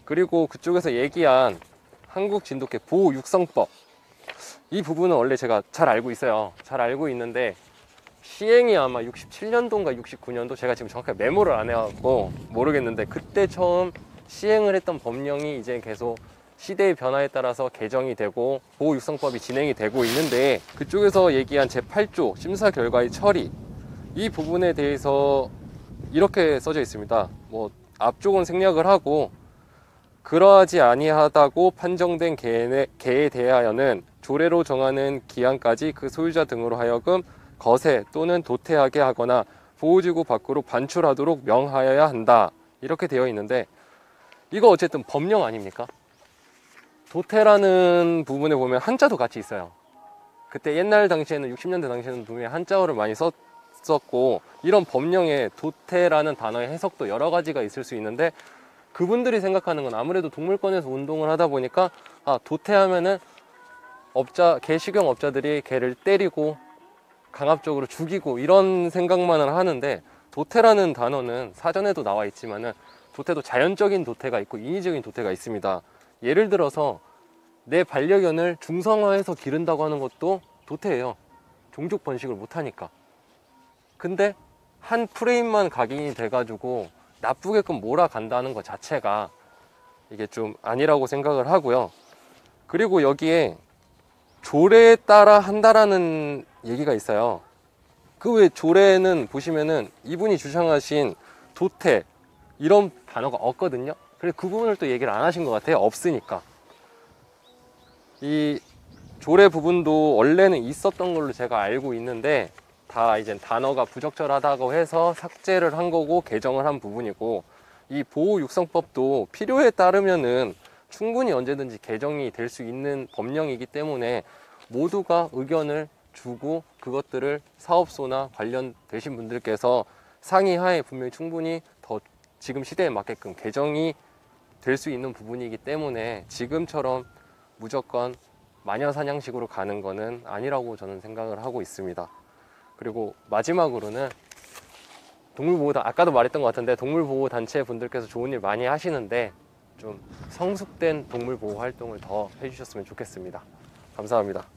그리고 그쪽에서 얘기한 한국진돗개 보호육성법, 이 부분은 원래 제가 잘 알고 있어요. 잘 알고 있는데 시행이 아마 67년도인가 69년도, 제가 지금 정확하게 메모를 안 해갖고 모르겠는데, 그때 처음 시행을 했던 법령이 이제 계속 시대의 변화에 따라서 개정이 되고 보호육성법이 진행이 되고 있는데, 그쪽에서 얘기한 제8조 심사 결과의 처리, 이 부분에 대해서 이렇게 써져 있습니다. 뭐 앞쪽은 생략을 하고, 그러하지 아니하다고 판정된 개에 대하여는 조례로 정하는 기한까지 그 소유자 등으로 하여금 거세 또는 도태하게 하거나 보호지구 밖으로 반출하도록 명하여야 한다, 이렇게 되어 있는데, 이거 어쨌든 법령 아닙니까? 도태라는 부분에 보면 한자도 같이 있어요. 그때 옛날 당시에는 60년대 당시에는 분명히 한자어를 많이 썼고, 이런 법령에 도태라는 단어의 해석도 여러 가지가 있을 수 있는데, 그분들이 생각하는 건 아무래도 동물권에서 운동을 하다 보니까, 도태하면은 개 식용업자들이 개를 때리고 강압적으로 죽이고 이런 생각만을 하는데, 도태라는 단어는 사전에도 나와 있지만은 도태도 자연적인 도태가 있고 인위적인 도태가 있습니다. 예를 들어서 내 반려견을 중성화해서 기른다고 하는 것도 도태예요. 종족 번식을 못하니까. 근데 한 프레임만 각인이 돼가지고 나쁘게끔 몰아간다는 것 자체가 이게 좀 아니라고 생각을 하고요. 그리고 여기에 조례에 따라 한다라는 얘기가 있어요. 그 외 조례는 보시면은 이분이 주장하신 도태 이런 단어가 없거든요. 그래서 그 부분을 또 얘기를 안 하신 것 같아요. 없으니까. 이 조례 부분도 원래는 있었던 걸로 제가 알고 있는데, 다 이제 단어가 부적절하다고 해서 삭제를 한 거고 개정을 한 부분이고, 이 보호육성법도 필요에 따르면은 충분히 언제든지 개정이 될 수 있는 법령이기 때문에 모두가 의견을 주고 그것들을 사업소나 관련되신 분들께서 상의하에 분명히 충분히 더 지금 시대에 맞게끔 개정이 될 수 있는 부분이기 때문에 지금처럼 무조건 마녀 사냥식으로 가는 거는 아니라고 저는 생각을 하고 있습니다. 그리고 마지막으로는 아까도 말했던 것 같은데, 동물보호단체 분들께서 좋은 일 많이 하시는데 좀 성숙된 동물보호 활동을 더 해주셨으면 좋겠습니다. 감사합니다.